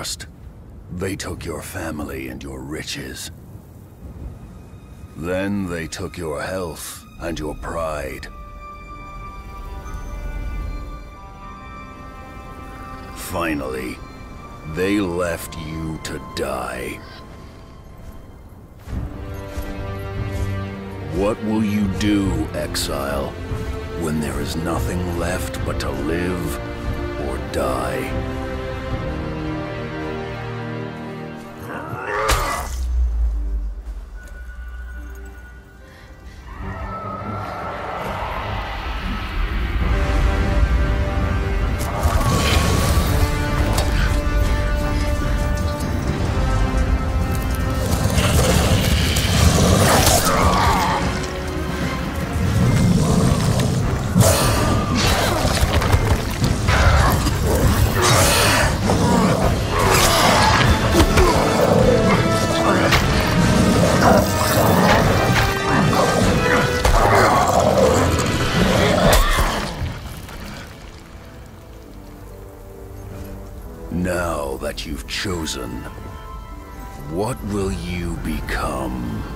First, they took your family and your riches. Then they took your health and your pride. Finally, they left you to die. What will you do, exile, when there is nothing left but to live or die? Now that you've chosen, what will you become?